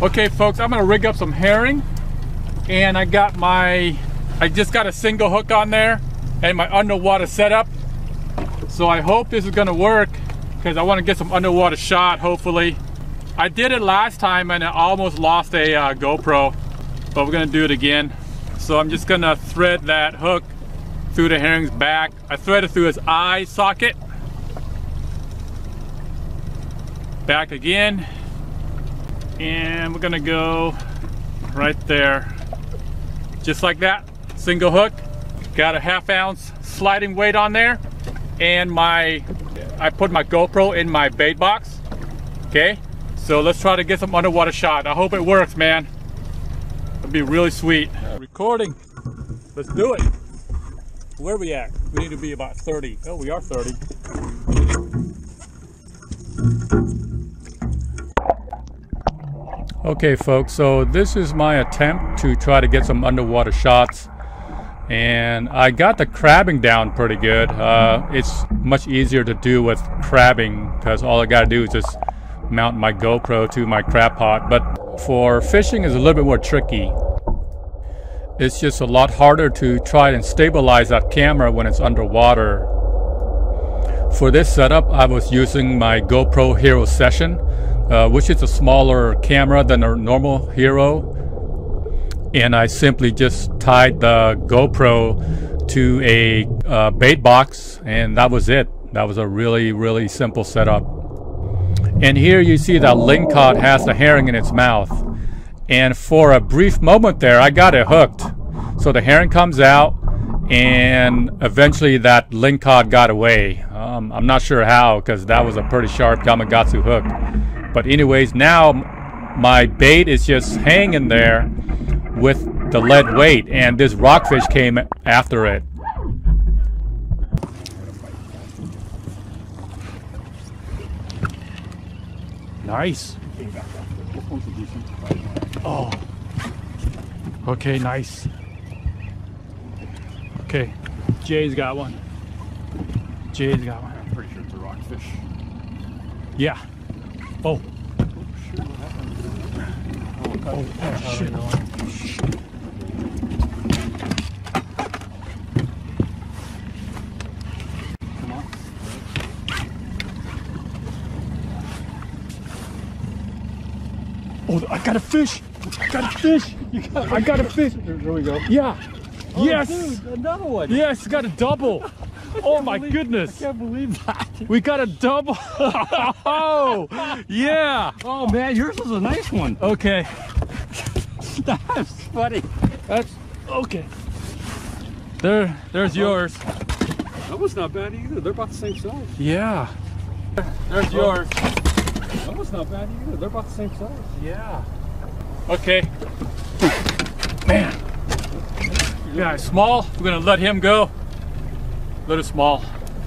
Okay folks, I'm gonna rig up some herring, and I just got a single hook on there and my underwater setup. So I hope this is gonna work because I want to get some underwater shot, hopefully. I did it last time and I almost lost a GoPro, but we're gonna do it again. So I'm just gonna thread that hook through the herring's back. I thread it through his eye socket. Back again. And we're gonna go right there. Just like that, single hook. Got a 1/2 ounce sliding weight on there. And I put my GoPro in my bait box. Okay, so let's try to get some underwater shot. I hope it works, man. It'd be really sweet. Recording, let's do it. Where are we at? We need to be about 30. Oh, we are 30. Okay folks, so this is my attempt to try to get some underwater shots, and I got the crabbing down pretty good. It's much easier to do with crabbing because all I gotta do is just mount my GoPro to my crab pot, but for fishing is a little bit more tricky. It's just a lot harder to try and stabilize that camera when it's underwater. For this setup, I was using my GoPro Hero Session, which is a smaller camera than a normal Hero. And I simply just tied the GoPro to a bait box, and that was it. That was a really, really simple setup. And here you see that lingcod has the herring in its mouth. And for a brief moment there, I got it hooked. So the herring comes out, and eventually that lingcod got away. I'm not sure how, because that was a pretty sharp Gamakatsu hook. But anyways, now my bait is just hanging there with the lead weight, and this rockfish came after it. Nice. Oh. Okay, nice. Okay, Jay's got one. Jay's got one. I'm pretty sure it's a rockfish. Yeah. Oh. Oh, shit. Come on. Oh, I got a fish. I got a fish. I got a fish. There we go. Yeah. Oh, yes. Dude, another one. Yes, got a double. Oh my goodness. I can't believe that. We got a double. Oh, yeah. Oh man, yours was a nice one. Okay. That's funny. That's okay. There's yours. That was not bad either. They're about the same size. Yeah. There's yours. That was not bad either. They're about the same size. Yeah. Okay. Man. Yeah, it's small. We're gonna let him go. Let it small.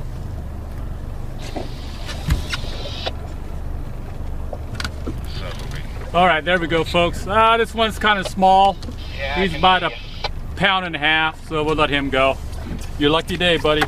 All right, there we go, folks. This one's kind of small. Yeah, he's about a pound and a half, so we'll let him go. Your lucky day, buddy.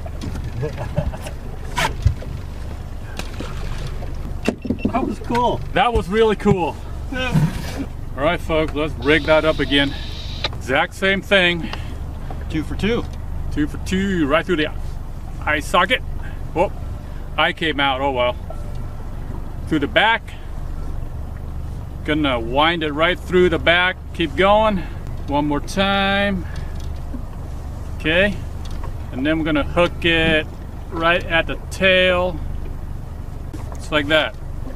That was cool. That was really cool. All right, folks, let's rig that up again. Exact same thing. 2 for 2. 2 for 2, right through the eye socket. Whoop, eye came out, oh well. Through the back. Gonna wind it right through the back, keep going. One more time. Okay, and then we're gonna hook it right at the tail. Just like that.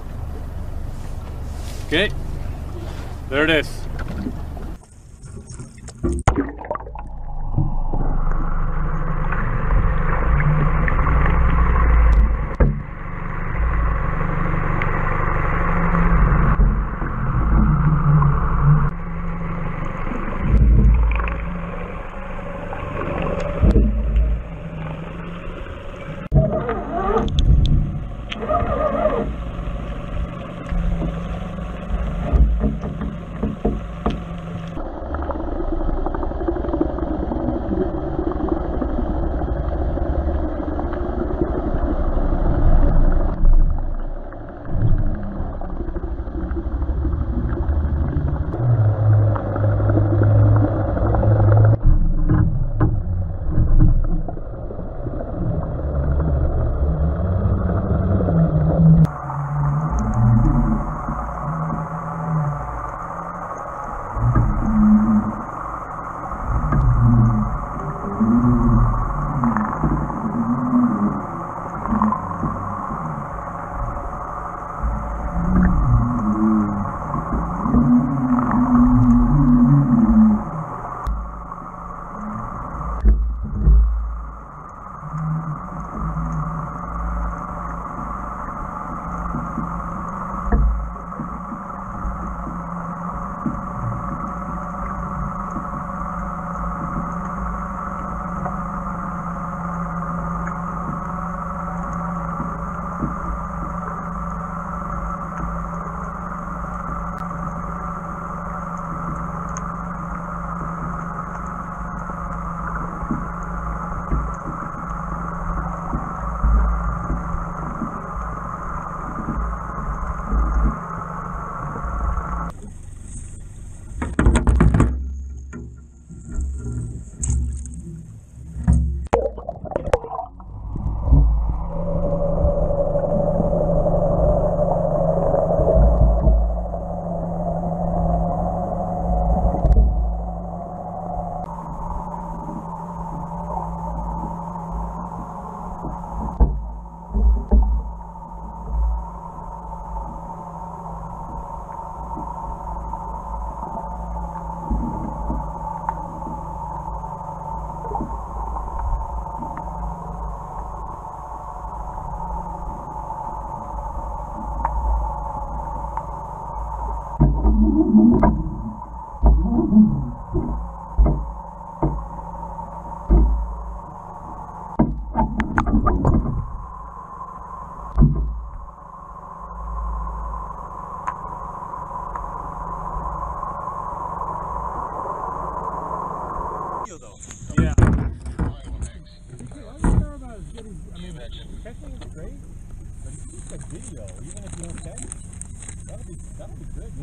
Okay, there it is.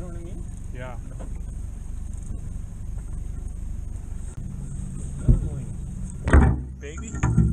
know what I mean? Yeah. Baby.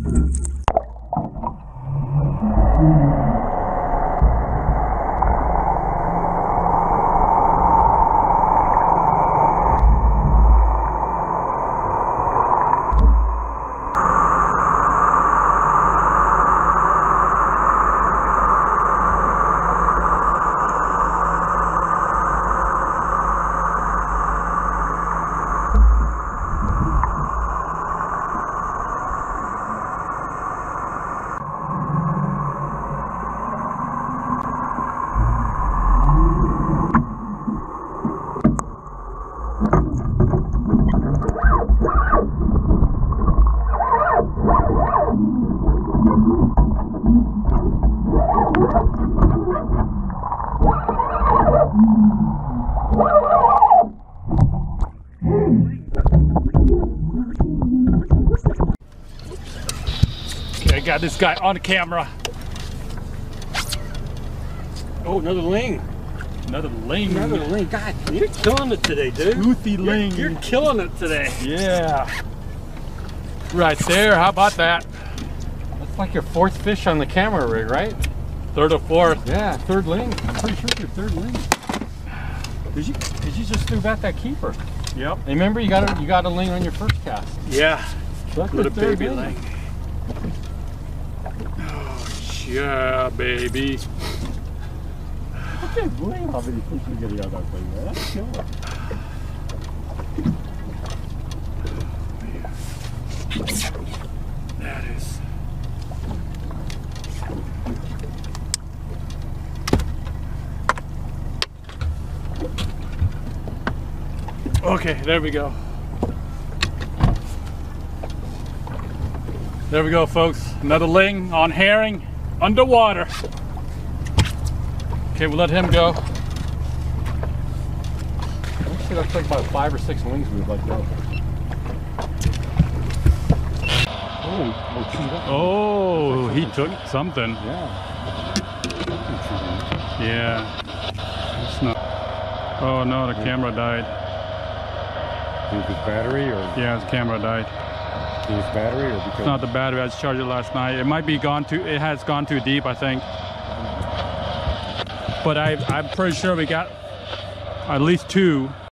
Okay, I got this guy on camera. Oh, another ling. Another ling. Another ling. God, you're killing it today, dude. Toothy ling. You're killing it today. Yeah. Right there. How about that? That's like your fourth fish on the camera rig, right? Third or fourth. Yeah, third ling. I'm pretty sure it's your third ling. Cause you just threw back that keeper. Yep. And remember, you got a ling on your first cast. Yeah. So that's Little the third baby ling. Oh, yeah, baby. I can't believe how many fish you're getting on that thing, man. That's killer. That is. Okay, there we go. There we go, folks. Another ling on herring underwater. Okay, we'll let him go. Actually, that's like about 5 or 6 lings we've let go. Oh, he took something. Yeah. Yeah. It's not. Oh no, the camera died. Is his battery or? Yeah, his camera died. His battery or because? It's not the battery. I just charged it last night. It might be gone too. It has gone too deep, I think. But I'm pretty sure we got at least 2.